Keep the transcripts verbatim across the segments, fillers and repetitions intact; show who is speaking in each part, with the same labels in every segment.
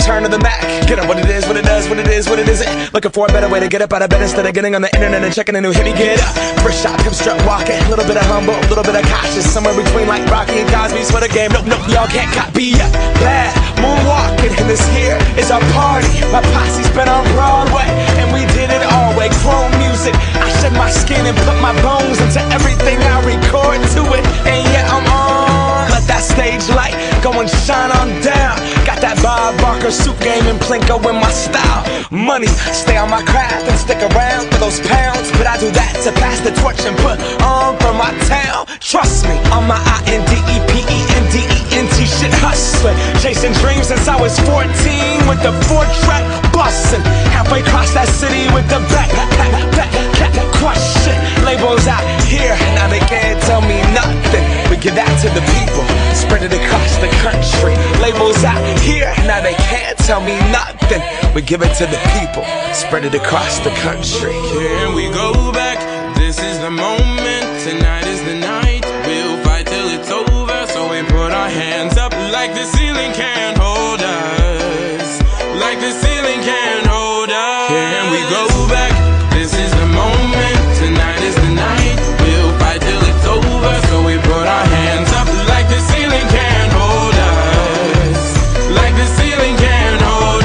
Speaker 1: return to the Mac. Get up what it is, what it does, what it is, what it isn't. Looking for a better way to get up out of bed instead of getting on the internet and checking a new hit. Me get up, first shot, come strut walking. A little bit of humble, a little bit of cautious. Somewhere between like Rocky and Cosby's for the game. Nope, nope, y'all can't copy up. Bad moonwalking, and this here is our party. My posse's been on Broadway, and we did it all way. Chrome music, I shed my skin and put my bones into everything I record to it. And yeah, I'm on. Let that stage light go and shine on down. Got that Bob Barker suit game and Plinko in my style. Money, stay on my craft and stick around for those pounds. But I do that to pass the torch and put on for my town. Trust me, on my I N D E P E N D E N T shit hustling. Chasing dreams since I was fourteen with the four track bustin'. Halfway across that city with the back, back, back, back, crush shit. Labels out here, now they can't tell me nothing. We give that to the people, spread it across the country. Labels out here, now they can't tell me nothing. We give it to the people, spread it across the country.
Speaker 2: Can we go back? This is the moment, tonight is the night. We'll fight till it's over, so we put our hands up like the ceiling can't hold us. Like the ceiling can't hold us. Can we go back? This is the moment, tonight is the night. We'll fight till it's over, so we put our hands up like the ceiling can't hold us. Like the ceiling can't hold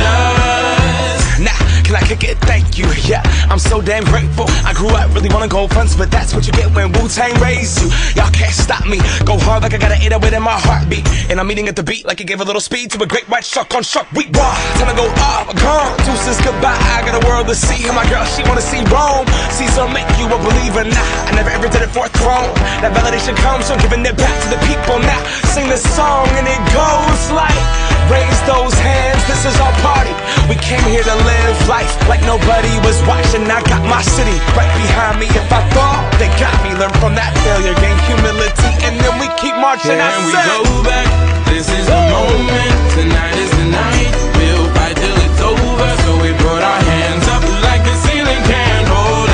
Speaker 2: us.
Speaker 1: Now, can I kick it? Thank you, yeah, I'm so damn grateful. I grew up really wanna go fronts, but that's what you get when Wu-Tang raised you. Y'all can't stop me, go hard like I got an eight oh eight in my heartbeat. And I'm eating at the beat like it gave a little speed to a great white shark on Shark Week. Raw, time to go off, gone, deuces goodbye. I got a world to see, and my girl, she wanna see Rome. Caesar make you a believer, nah, I never ever did it for a throne. That validation comes from giving it back to the people. Now, sing this song and it goes like, raise those hands, this is our party. We came here to live life like nobody was watching. I got my city right behind me. If I fall, they got me. Learn from that failure, gain humility, and then we keep marching.
Speaker 2: Can
Speaker 1: I
Speaker 2: we
Speaker 1: said,
Speaker 2: go back? This is the moment, tonight is the night. We'll fight till it's over, so we put our hands up like the ceiling can't hold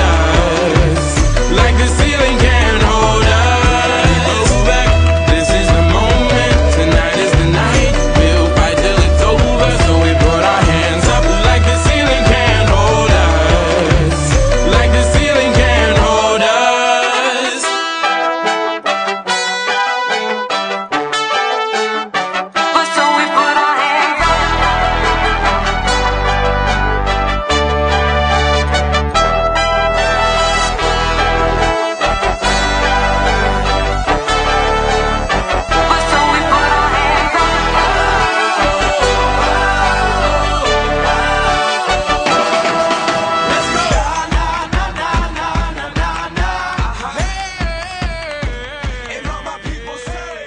Speaker 2: us. Like the ceiling can't hold us. Go back, this is the moment, tonight is the night. We'll fight till it's over, so we put our hands up like the ceiling can't hold us. Like the ceiling can't hold us.
Speaker 3: So we put our hands up. So we put our hands up.
Speaker 1: let's go. And all my people say,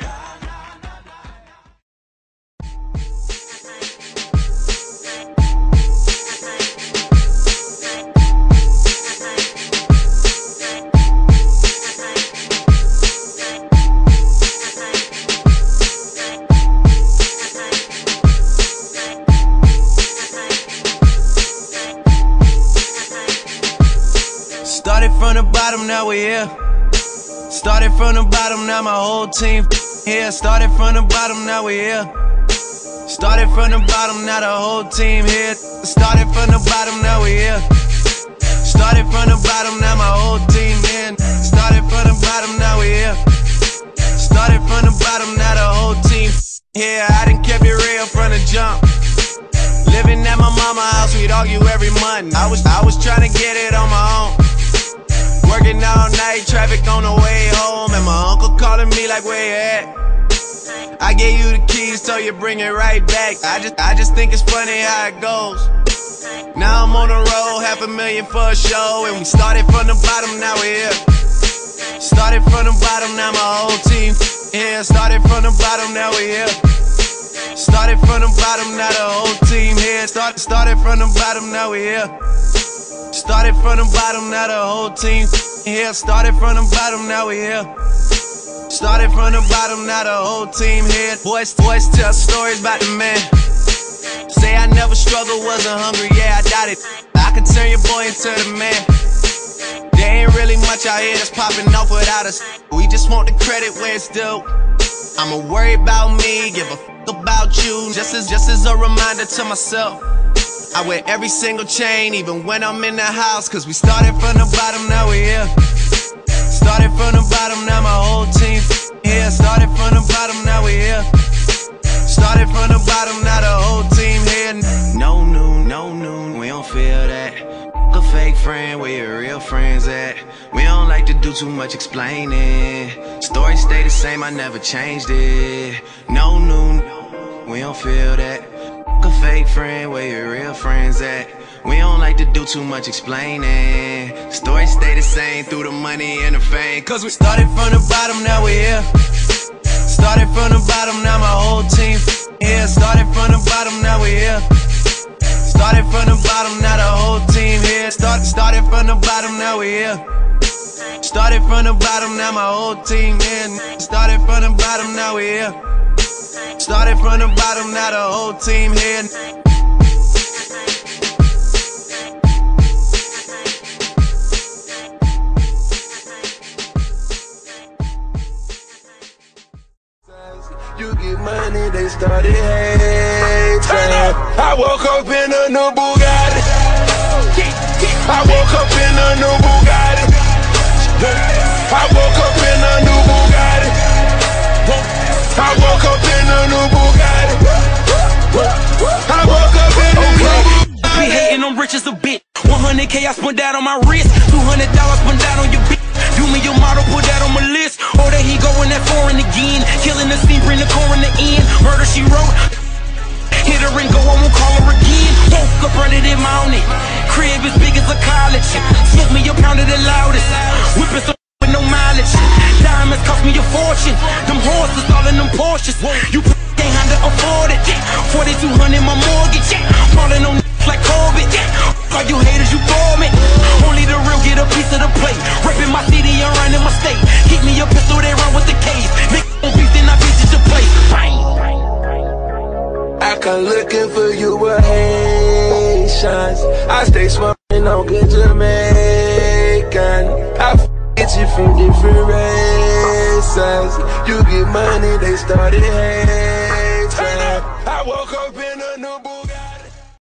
Speaker 4: Started from the bottom, now we here. Started from the bottom, now my whole team here. Started from the bottom, now we here. Started from the bottom, now the whole team here. Started from the bottom, now we here. Started from the bottom, now my whole team in. Started from the bottom, now we here. Started from the bottom, now the whole team here. I done kept it real from the jump. Living at my mama's house, we'd argue every month. I was I was trying to get it on my own. Working all night, traffic on the way home, and my uncle calling me like, where you at? I gave you the keys, so you bring it right back. I just I just think it's funny how it goes. Now I'm on the road, half a million for a show, and we started from the bottom, now we're here. Started from the bottom, now my whole team here. Started from the bottom, now we're here. Started from the bottom, now the whole team here. Started, started from the bottom, now we here. Started from the bottom, now the whole team here. Started from the bottom, now we here. Started from the bottom, now the whole team here. Boys, boys tell stories about the man. Say I never struggled, wasn't hungry, yeah, I doubt it. I could turn your boy into the man. There ain't really much out here that's popping off without us. We just want the credit where it's due. I'ma worry about me, give a f about you, just as just as a reminder to myself. I wear every single chain, even when I'm in the house, cause we started from the bottom, now we here. Started from the bottom, now my whole team here. Started from the bottom, now we here. Started from the bottom, now the whole team here. No noon, no noon, we don't feel that. A fake friend, where your real friends at? We don't like to do too much explaining. Story stay the same, I never changed it. No noon, we don't feel that. A fake friend, where your real friends at? We don't like to do too much explaining. Story stay the same through the money and the fame. Cause we started from the bottom, now we here. Started from the bottom, now my whole team here. Started from the bottom, now we here. Started from the bottom, now the whole team here. Started, started from the bottom, now we here. Started from the bottom, now my whole team here. Started from the bottom, now we here. Started from the bottom, now the whole team here.
Speaker 1: You get money, they started hating. I woke up in a new Bugatti. I woke up in a new Bugatti. I woke up in a new Bugatti. I woke up in a new Bugatti. I woke up in a new Bugatti.
Speaker 5: Be hating, I'm rich as a bitch. one hundred K I spent that on my wrist. two hundred dollars spent that on your bitch. You me your model, put that on my list. Or that he going that foreign again. Killing the scene, bring the core in the end. Murder she wrote. Hit her and go, I won't call her again. Woke up running in mountain. Crib as big as a college. Smoke me a pound of the loudest. Whipping some with no mileage. Diamonds cost me a fortune. Them horses all in them Porsches. You can't handle afford it. forty-two hundred my mortgage. Falling on like Corbett. All you haters, you bore me. Only the real get a piece of the plate. Ripping my city and running my state. Keep me a pistol, they run with the case. Make on beef, then I visit your place. Bang.
Speaker 1: I come looking for you with Haitians. I stay smoking on good Jamaican. I f get you from different races. You get money, they started hating. I woke up in a new booth.